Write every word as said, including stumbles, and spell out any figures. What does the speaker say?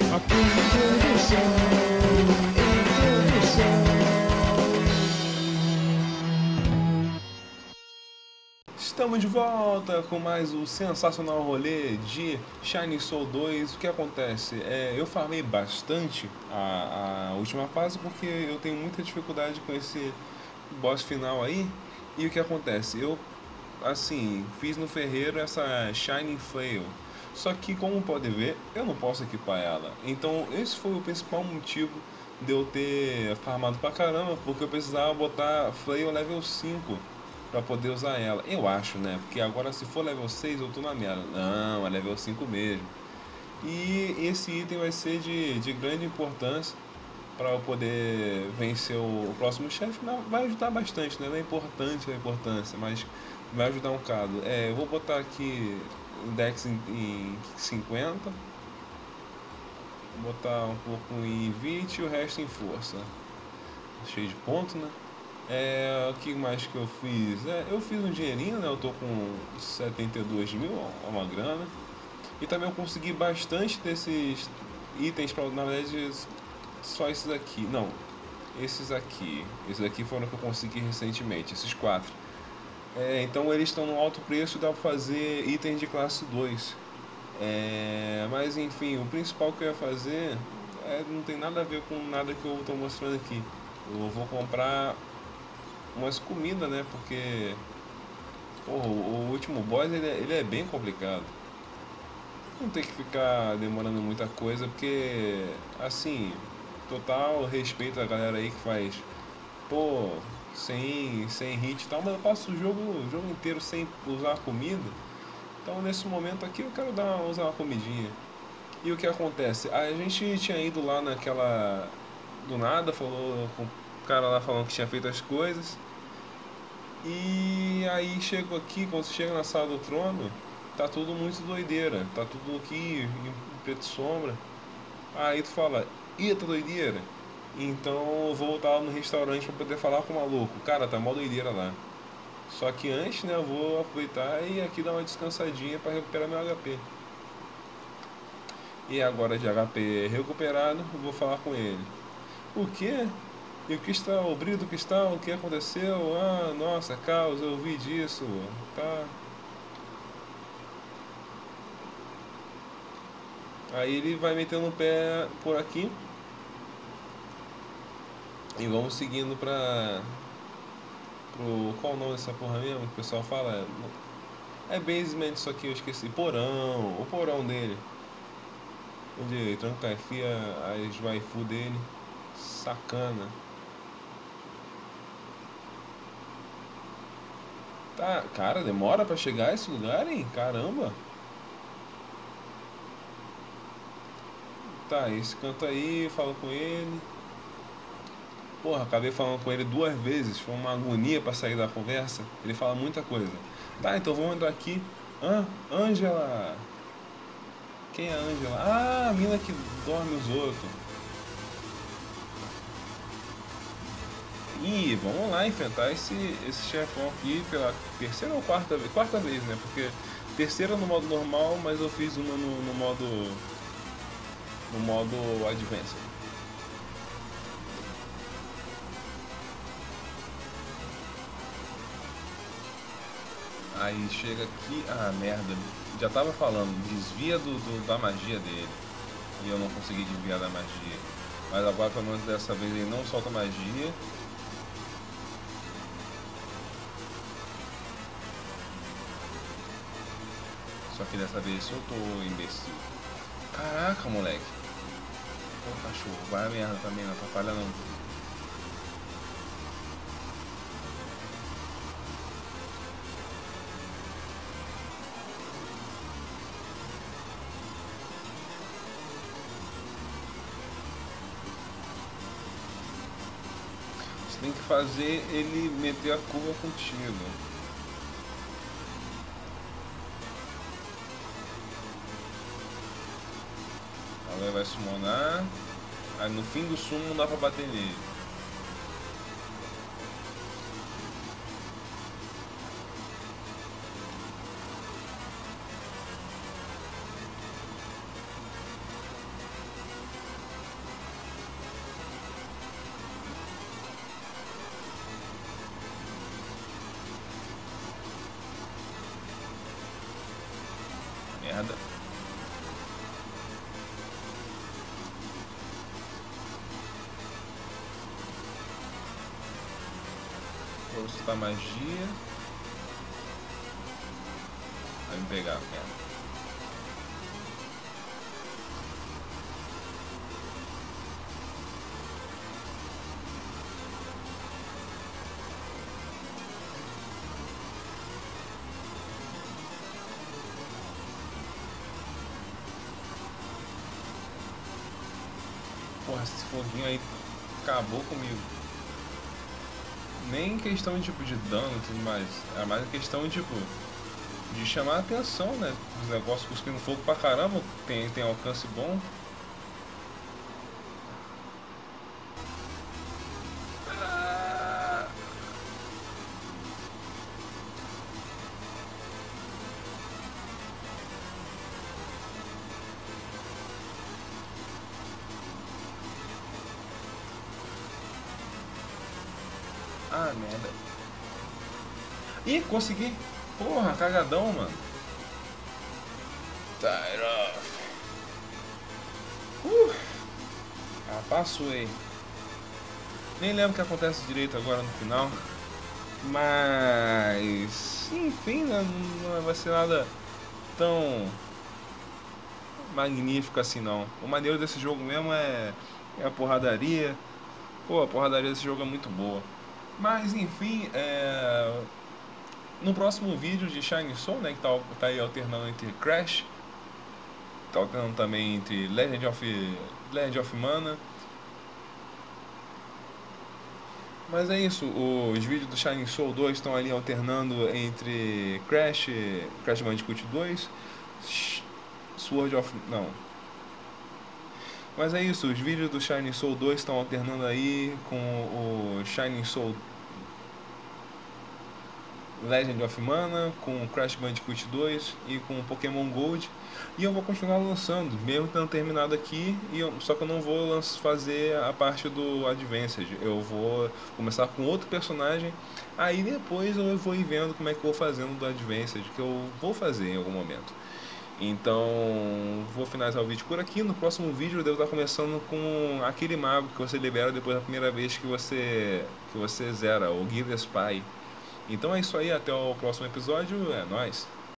Aqui introdução, introdução. Estamos de volta com mais o sensacional rolê de Shining Soul dois. O que acontece? É, eu farmei bastante a, a última fase porque eu tenho muita dificuldade com esse boss final aí. E o que acontece? Eu, assim, fiz no ferreiro essa Shining Flail. Só que, como pode ver, eu não posso equipar ela. Então, esse foi o principal motivo de eu ter farmado pra caramba, porque eu precisava botar Flail level cinco pra poder usar ela. Eu acho, né? Porque agora se for level seis eu tô na merda. Não, é level cinco mesmo. E esse item vai ser de, de grande importância para eu poder vencer o, o próximo chefe. Não, vai ajudar bastante, né? Não é importante a importância, mas vai ajudar um bocado. É, eu vou botar aqui index em, em cinquenta, botar um pouco em vinte e o resto em força. Cheio de ponto, né? É, o que mais que eu fiz? É, eu fiz um dinheirinho, né? Eu tô com setenta e dois mil, é uma grana. E também eu consegui bastante desses itens, pra, na verdade, só esses aqui. Não, esses aqui. Esses aqui foram que eu consegui recentemente, esses quatro. É, então eles estão no alto preço e dá pra fazer itens de classe dois. É, mas enfim, o principal que eu ia fazer é, não tem nada a ver com nada que eu estou mostrando aqui. Eu vou comprar umas comidas, né? Porque porra, o último boss ele é, ele é bem complicado. Não tem que ficar demorando muita coisa, porque assim, total respeito a galera aí que faz, pô, sem, sem hit e tal, mas eu passo o jogo, o jogo inteiro sem usar comida. Então nesse momento aqui eu quero dar, usar uma comidinha. E o que acontece? A gente tinha ido lá naquela. Do nada, falou com o cara lá falando que tinha feito as coisas. E aí chego aqui, quando você chega na sala do trono, tá tudo muito doideira. Tá tudo aqui em preto e sombra. Aí tu fala, eita doideira. Então eu vou voltar lá no restaurante pra poder falar com o maluco. Cara, tá mó doideira lá. Só que antes, né, eu vou aproveitar e aqui dar uma descansadinha pra recuperar meu H P. E agora de H P recuperado, eu vou falar com ele. O quê? E o que está? O brilho do cristal? O que aconteceu? Ah, nossa, causa, eu vi disso. Tá. Aí ele vai metendo o pé por aqui e vamos seguindo pra. Pro. Qual o nome dessa porra mesmo? Que o pessoal fala? É basement, isso aqui eu esqueci. Porão, o porão dele. Onde tranca enfia as waifu dele. Sacana. Tá, cara, demora pra chegar a esse lugar, hein? Caramba. Tá, esse canto aí, falo com ele. Porra, acabei falando com ele duas vezes, foi uma agonia pra sair da conversa. Ele fala muita coisa. Tá, então vamos entrar aqui. Hã? Ângela! Quem é a Ângela? Ah, a mina que dorme os outros. Ih, vamos lá enfrentar esse, esse chefão aqui pela terceira ou quarta vez? Quarta vez, né? Porque terceira no modo normal, mas eu fiz uma no, no modo. No modo Advanced. Aí chega aqui, ah merda, já tava falando, desvia do, do- da magia dele. E eu não consegui desviar da magia. Mas agora pelo menos dessa vez ele não solta magia. Só que dessa vez soltou, imbecil. Caraca, moleque. Pô, cachorro, vai a merda também, não atrapalha não. Você tem que fazer ele meter a curva contigo. Agora vai summonar. Aí no fim do sumo não dá pra bater nele. pra soltar magia. Vai me pegar, merda. Porra, esse foguinho aí acabou comigo. Nem questão tipo de dano e tudo mais. É mais questão tipo de chamar a atenção, né? Os negócios cuspindo fogo pra caramba, tem, tem alcance bom. Ah, ah merda. Ih, consegui! Porra, cagadão, mano. Tire off. Uh, ah, passou aí. Nem lembro o que acontece direito agora no final. Mas, enfim, né? Não vai ser nada tão magnífico assim não. O maneiro desse jogo mesmo é, é a porradaria. Pô, a porradaria desse jogo é muito boa. Mas enfim, é... no próximo vídeo de Shining Soul, né, que tá, tá aí alternando entre Crash, tá alternando também entre Legend of, Legend of Mana. Mas é isso, os vídeos do Shining Soul dois estão ali alternando entre Crash, Crash Bandicoot dois, Sword of... não. Mas é isso, os vídeos do Shining Soul dois estão alternando aí com o Shining Soul Legend of Mana, com Crash Bandicoot dois e com Pokémon Gold. E eu vou continuar lançando, mesmo tendo terminado aqui, e eu, só que eu não vou fazer a parte do Advanced. Eu vou começar com outro personagem, aí depois eu vou ir vendo como é que eu vou fazendo do Advanced, que eu vou fazer em algum momento. Então, vou finalizar o vídeo por aqui. No próximo vídeo eu devo estar começando com aquele mago que você libera depois da primeira vez que você, que você zera, o Guilherme Spy. Então é isso aí, até o próximo episódio, é nóis!